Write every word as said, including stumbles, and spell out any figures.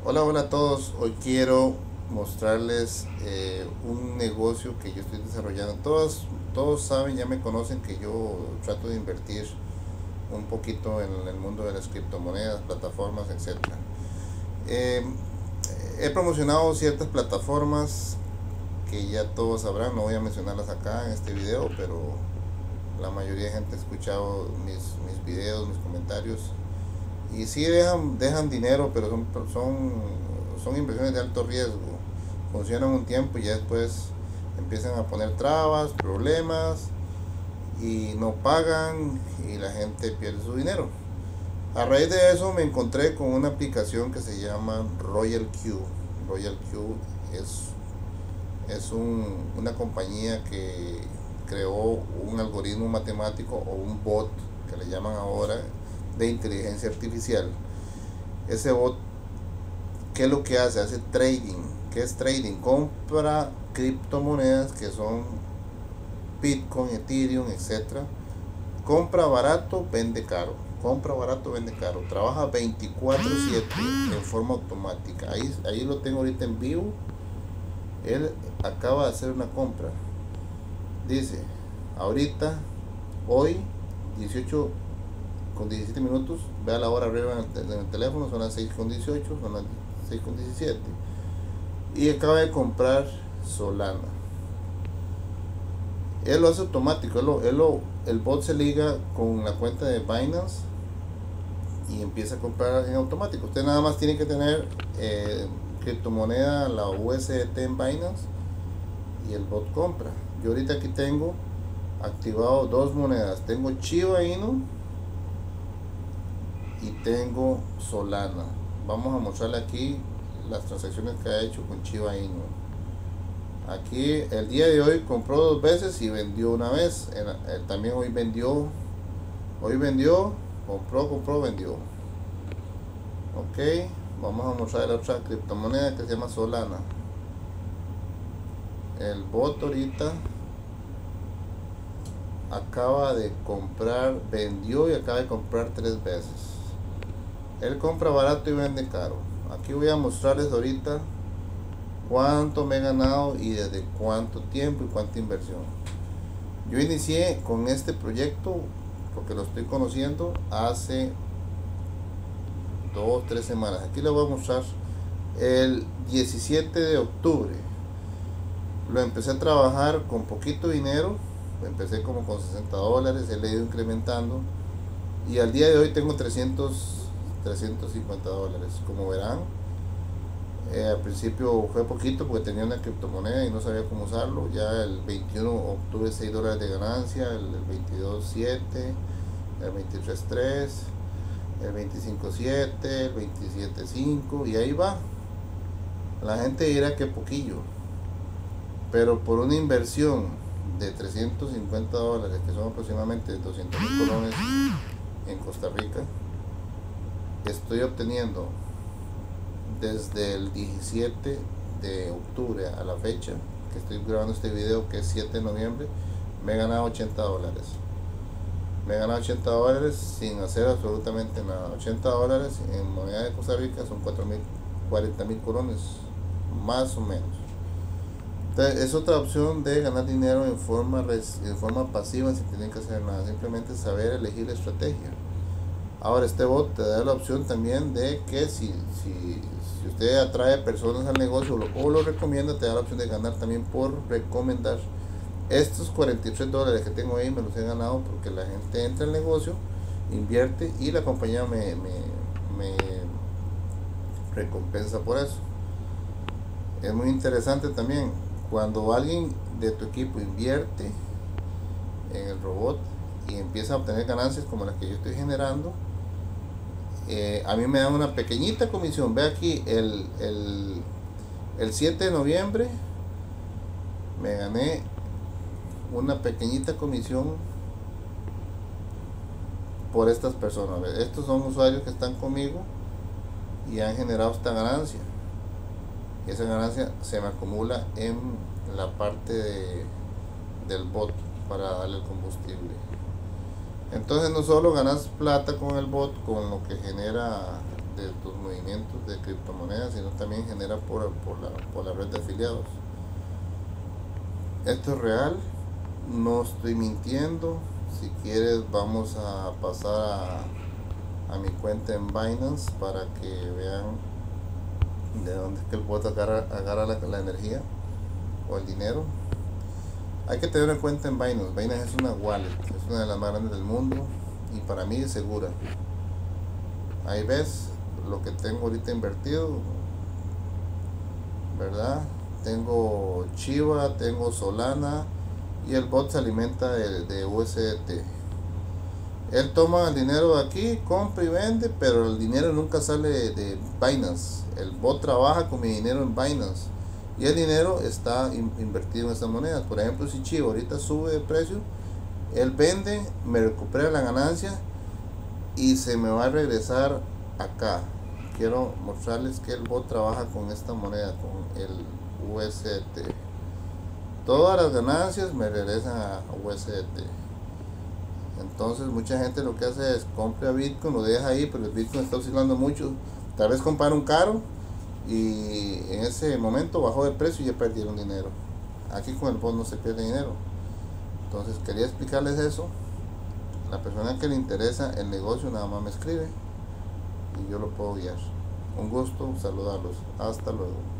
Hola, hola a todos. Hoy quiero mostrarles eh, un negocio que yo estoy desarrollando. Todos, todos saben, ya me conocen que yo trato de invertir un poquito en el mundo de las criptomonedas, plataformas, etcétera. Eh, He promocionado ciertas plataformas que ya todos sabrán, no voy a mencionarlas acá en este video, pero la mayoría de gente ha escuchado mis, mis videos, mis comentarios. Y sí dejan, dejan dinero, pero son, son, son inversiones de alto riesgo. Funcionan un tiempo y ya después empiezan a poner trabas, problemas y no pagan y la gente pierde su dinero. A raíz de eso me encontré con una aplicación que se llama Royal Q. Royal Q es, es un, una compañía que creó un algoritmo matemático o un bot que le llaman ahora de inteligencia artificial. Ese bot, ¿qué es lo que hace? Hace trading. ¿Qué es trading? Compra criptomonedas que son Bitcoin, Ethereum, etcétera. Compra barato, vende caro. Compra barato, vende caro. Trabaja veinticuatro siete en forma automática. Ahí, ahí lo tengo ahorita en vivo. Él acaba de hacer una compra. Dice, ahorita, hoy, dieciocho con diecisiete minutos, vea la hora arriba en el, en el teléfono, son las seis con dieciocho, son las seis con diecisiete. Y acaba de comprar Solana. Él lo hace automático, él lo, él lo, el bot se liga con la cuenta de Binance y empieza a comprar en automático. Usted nada más tiene que tener eh, criptomoneda, la U S D T en Binance, y el bot compra. Yo ahorita aquí tengo activado dos monedas, tengo Shiba Inu y tengo Solana. Vamos a mostrarle aquí las transacciones que ha hecho con Shiba Inu. Aquí el día de hoy compró dos veces y vendió una vez. También hoy vendió, hoy vendió, compró, compró, vendió. Ok, vamos a mostrar la otra criptomoneda que se llama Solana. El bot ahorita acaba de comprar, vendió y acaba de comprar tres veces. Él compra barato y vende caro. Aquí voy a mostrarles ahorita cuánto me he ganado y desde cuánto tiempo y cuánta inversión. Yo inicié con este proyecto porque lo estoy conociendo hace dos, tres semanas. Aquí les voy a mostrar el diecisiete de octubre. Lo empecé a trabajar con poquito dinero. Empecé como con sesenta dólares, he ido incrementando y al día de hoy tengo trescientos, trescientos cincuenta dólares. Como verán, eh, al principio fue poquito porque tenía una criptomoneda y no sabía cómo usarlo. Ya el veintiuno obtuve seis dólares de ganancia, el veintidós siete, el veintitrés tres, el veinticinco siete, el veintisiete cinco y ahí va. La gente dirá que poquillo, pero por una inversión de trescientos cincuenta dólares, que son aproximadamente doscientos mil colones en Costa Rica, estoy obteniendo desde el diecisiete de octubre a la fecha que estoy grabando este video, que es siete de noviembre, me he ganado ochenta dólares. Me he ganado ochenta dólares sin hacer absolutamente nada. ochenta dólares en moneda de Costa Rica son cuarenta mil colones, más o menos. Entonces, es otra opción de ganar dinero en forma, en forma pasiva sin tener que hacer nada, simplemente saber elegir la estrategia. Ahora este bot te da la opción también de que si, si, si usted atrae personas al negocio o lo recomienda, te da la opción de ganar también por recomendar. Estos cuarenta y tres dólares que tengo ahí me los he ganado porque la gente entra al negocio, invierte y la compañía me, me, me recompensa por eso. Es muy interesante también cuando alguien de tu equipo invierte en el robot y empieza a obtener ganancias como las que yo estoy generando. Eh, a mí me dan una pequeñita comisión. Ve aquí el, el, el siete de noviembre me gané una pequeñita comisión por estas personas. Estos son usuarios que están conmigo y han generado esta ganancia. Y esa ganancia se me acumula en la parte de, del bot para darle el combustible. Entonces no solo ganas plata con el bot, con lo que genera de tus movimientos de criptomonedas, sino también genera por, por, la, por la red de afiliados. Esto es real, no estoy mintiendo. Si quieres vamos a pasar a, a mi cuenta en Binance para que vean de dónde es que el bot agarra, agarra la, la energía o el dinero. Hay que tener en cuenta en Binance. Binance es una wallet, es una de las más grandes del mundo y para mí es segura. Ahí ves lo que tengo ahorita invertido, ¿verdad? Tengo Chiva, tengo Solana y el bot se alimenta de, de U S D T. Él toma el dinero de aquí, compra y vende, pero el dinero nunca sale de Binance. El bot trabaja con mi dinero en Binance y el dinero está in, invertido en estas monedas. Por ejemplo, si Chiva ahorita sube de precio, él vende, me recupera la ganancia y se me va a regresar acá. Quiero mostrarles que el bot trabaja con esta moneda, con el U S D T. Todas las ganancias me regresan a U S D T. Entonces mucha gente lo que hace es compra Bitcoin, lo deja ahí, pero el Bitcoin está oscilando mucho. Tal vez comprar un caro y en ese momento bajó de precio y ya perdieron dinero. Aquí con el bot no se pierde dinero. Entonces quería explicarles eso. La persona que le interesa el negocio nada más me escribe y yo lo puedo guiar. Un gusto saludarlos. Hasta luego.